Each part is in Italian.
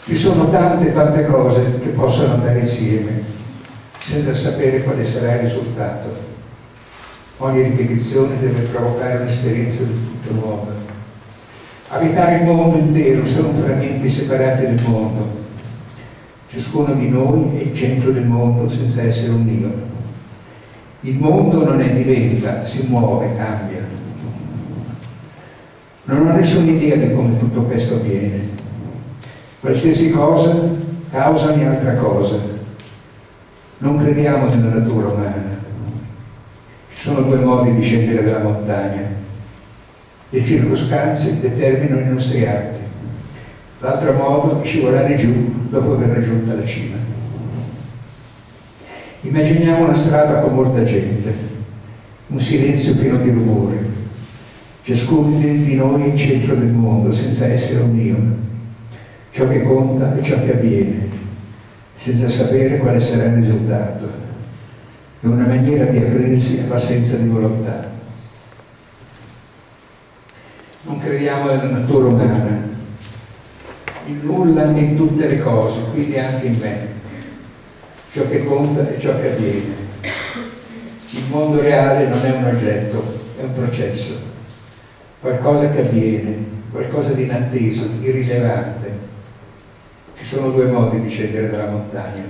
Ci sono tante cose che possono andare insieme, senza sapere quale sarà il risultato. Ogni ripetizione deve provocare un'esperienza del tutto nuova. Abitare il mondo intero sono frammenti separati del mondo. Ciascuno di noi è il centro del mondo senza essere un io. Il mondo non è diventa, si muove, cambia. Non ho nessuna idea di come tutto questo avviene. Qualsiasi cosa causa ogni altra cosa. Non crediamo nella natura umana. Ci sono due modi di scendere dalla montagna. Le circostanze determinano i nostri atti. L'altro modo è scivolare giù dopo aver raggiunto la cima. Immaginiamo una strada con molta gente, un silenzio pieno di rumore. Ciascuno di noi è il centro del mondo, senza essere un io. Ciò che conta è ciò che avviene, senza sapere quale sarà il risultato. È una maniera di aprirsi all'assenza di volontà. Non crediamo nella natura umana. Il nulla è in tutte le cose, quindi anche in me. Ciò che conta è ciò che avviene. Il mondo reale non è un oggetto, è un processo. Qualcosa che avviene, qualcosa di inatteso, irrilevante. Ci sono due modi di scendere dalla montagna.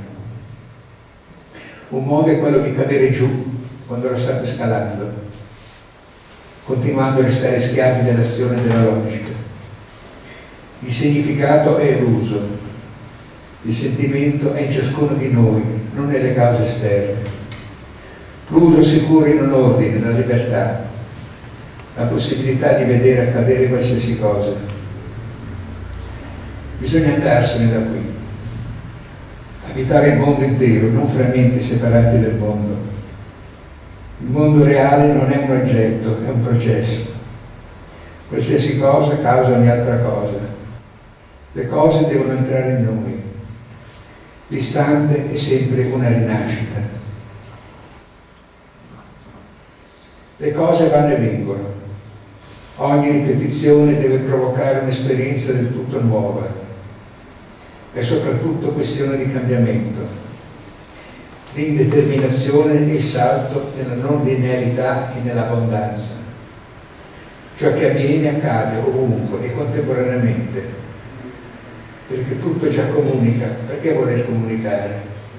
Un modo è quello di cadere giù quando lo state scalando, continuando a restare schiavi dell'azione della logica. Il significato è eluso, il sentimento è in ciascuno di noi, non nelle cause esterne. L'uso sicuro in un ordine, la libertà, la possibilità di vedere accadere qualsiasi cosa. Bisogna andarsene da qui, abitare il mondo intero, non frammenti separati del mondo. Il mondo reale non è un oggetto, è un processo. Qualsiasi cosa causa ogni altra cosa. Le cose devono entrare in noi. L'istante è sempre una rinascita. Le cose vanno e vengono. Ogni ripetizione deve provocare un'esperienza del tutto nuova. È soprattutto questione di cambiamento. L'indeterminazione è il salto nella non linearità e nell'abbondanza. Ciò che avviene accade ovunque e contemporaneamente. Perché tutto già comunica, perché voler comunicare?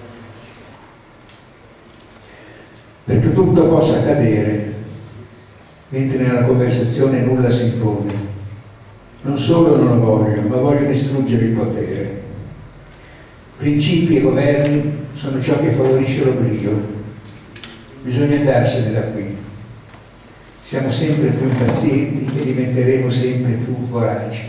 Perché tutto possa accadere, mentre nella conversazione nulla si impone. Non solo non lo voglio, ma voglio distruggere il potere. Principi e governi sono ciò che favorisce l'oblio. Bisogna andarsene da qui. Siamo sempre più impazienti e diventeremo sempre più voraci.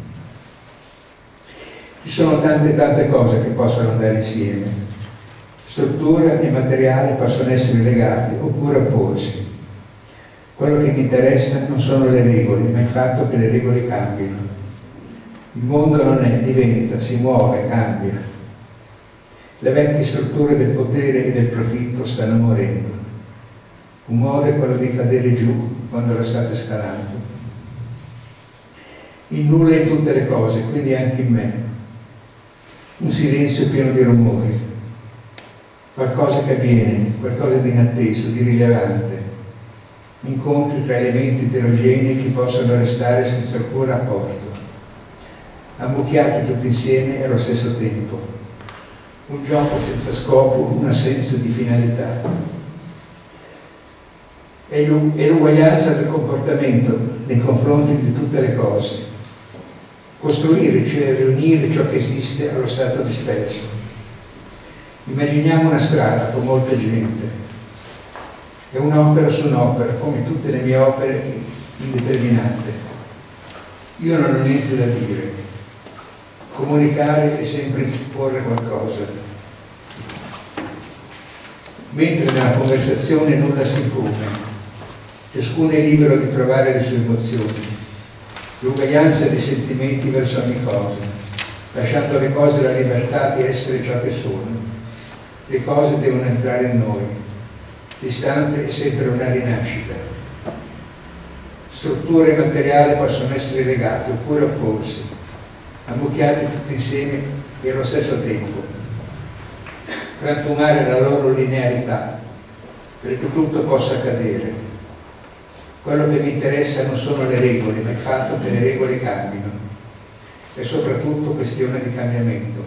Ci sono tante cose che possono andare insieme. Struttura e materiale possono essere legati oppure opporsi. Quello che mi interessa non sono le regole, ma il fatto che le regole cambino. Il mondo non è, diventa, si muove, cambia. Le vecchie strutture del potere e del profitto stanno morendo. Un modo è quello di cadere giù quando la state scalando. Il nulla è in tutte le cose, quindi anche in me. Un silenzio pieno di rumori, qualcosa che avviene, qualcosa di inatteso, di rilevante, incontri tra elementi eterogenei che possono restare senza alcun rapporto, ammucchiati tutti insieme allo stesso tempo, un gioco senza scopo, un'assenza di finalità. È l'uguaglianza del comportamento nei confronti di tutte le cose. Costruire, cioè riunire ciò che esiste allo stato disperso. Immaginiamo una strada con molta gente. È un'opera su un'opera, come tutte le mie opere indeterminate. Io non ho niente da dire. Comunicare è sempre porre qualcosa. Mentre nella conversazione nulla si impone. Ciascuno è libero di trovare le sue emozioni. L'uguaglianza dei sentimenti verso ogni cosa, lasciando alle cose la libertà di essere ciò che sono. Le cose devono entrare in noi. L'istante è sempre una rinascita. Strutture e materiali possono essere legati oppure opporsi. ammucchiati tutti insieme e allo stesso tempo, frantumare la loro linearità, perché tutto possa accadere. Quello che mi interessa non sono le regole, ma il fatto che le regole cambino. È soprattutto questione di cambiamento.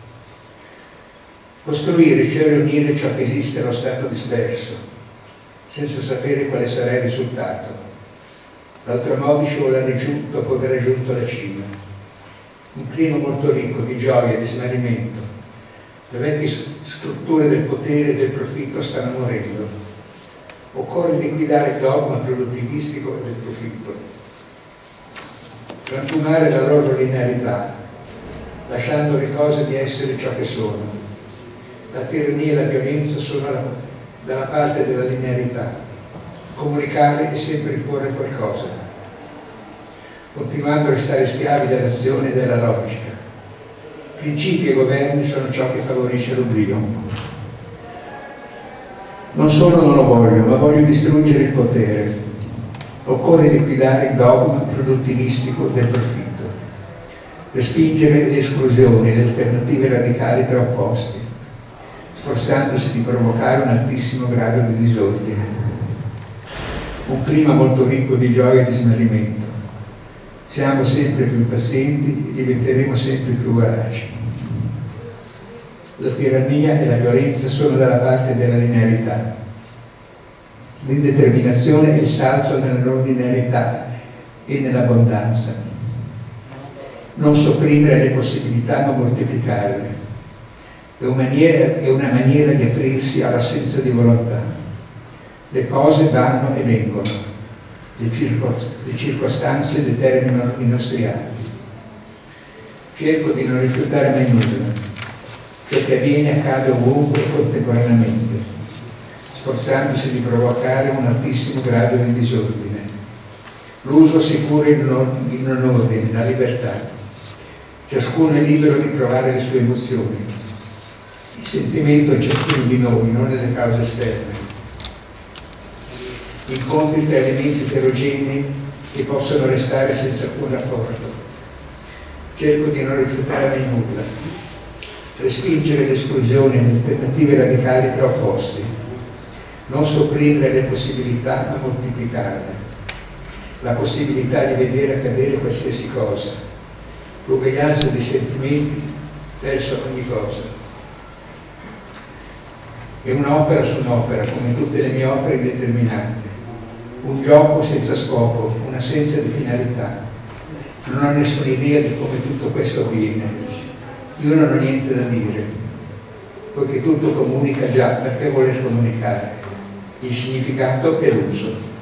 Costruire, cioè riunire ciò che esiste allo stato disperso, senza sapere quale sarà il risultato. L'altro modo scivolare giù dopo aver raggiunto la cima. Un clima molto ricco di gioia e di smarrimento. Le vecchie strutture del potere e del profitto stanno morendo. Occorre liquidare il dogma produttivistico del profitto, frantumare la loro linearità, lasciando le cose di essere ciò che sono. La tirannia e la violenza sono dalla parte della linearità. Comunicare e sempre imporre qualcosa, continuando a restare schiavi dell'azione e della logica. Principi e governi sono ciò che favorisce l'oblio. Non solo non lo voglio, ma voglio distruggere il potere. Occorre liquidare il dogma produttivistico del profitto, respingere le esclusioni e le alternative radicali tra opposti, sforzandosi di provocare un altissimo grado di disordine. Un clima molto ricco di gioia e di smarrimento. Siamo sempre più impazienti e diventeremo sempre più voraci. La tirannia e la violenza sono dalla parte della linearità. L'indeterminazione è il salto nella non linearità e nell'abbondanza. Non sopprimere le possibilità ma moltiplicarle. È una maniera di aprirsi all'assenza di volontà. Le cose vanno e vengono. Le circostanze determinano i nostri atti. Cerco di non rifiutare mai nulla. Ciò che avviene accade ovunque e contemporaneamente, sforzandosi di provocare un altissimo grado di disordine. L'uso sicuro in un ordine, la libertà. Ciascuno è libero di provare le sue emozioni. Il sentimento è ciascuno di noi, non nelle cause esterne. Incontri tra elementi eterogenei che possono restare senza alcun rapporto. Cerco di non rifiutare mai nulla. Respingere l'esclusione e le alternative radicali tra opposti, non sopprimere le possibilità ma moltiplicarle, la possibilità di vedere accadere qualsiasi cosa, l'uguaglianza dei sentimenti verso ogni cosa. È un'opera su un'opera, come tutte le mie opere indeterminate, un gioco senza scopo, un'assenza di finalità. Non ho nessuna idea di come tutto questo avviene. Io non ho niente da dire, poiché tutto comunica già perché voler comunicare. Il significato è l'uso.